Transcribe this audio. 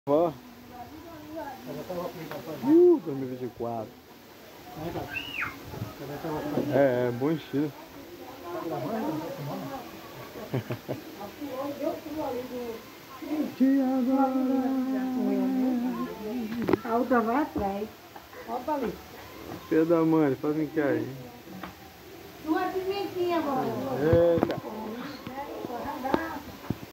Ó. 2024. É bom estilo. E agora? A outra vai atrás. Volta ali. Filha da mãe, faz um que aí. Duas pimentinhas, agora. Eita.